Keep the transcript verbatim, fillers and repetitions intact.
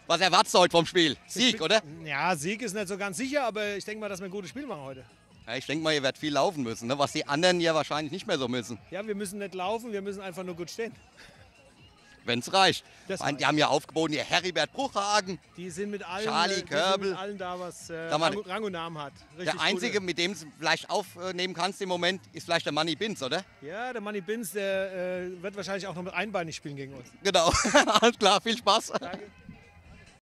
Was erwartest du heute vom Spiel? Sieg, oder? Ja, Sieg ist nicht so ganz sicher, aber ich denke mal, dass wir ein gutes Spiel machen heute. Ja, ich denke mal, ihr werdet viel laufen müssen, ne? Was die anderen ja wahrscheinlich nicht mehr so müssen. Ja, wir müssen nicht laufen, wir müssen einfach nur gut stehen. Wenn es reicht. Das Meine, die reicht. haben ja aufgeboten, ihr Heribert Bruchhagen, Die sind mit allen, Charlie äh, die sind Körbel. mit allen da, was äh, Sag mal, Rang, Rang und Namen hat. Richtig der Einzige, gute. mit dem du vielleicht aufnehmen kannst im Moment, ist vielleicht der Manni Binz, oder? Ja, der Manni Binz, der äh, wird wahrscheinlich auch noch mit einbeinig spielen gegen uns. Genau. Alles klar, viel Spaß. Danke.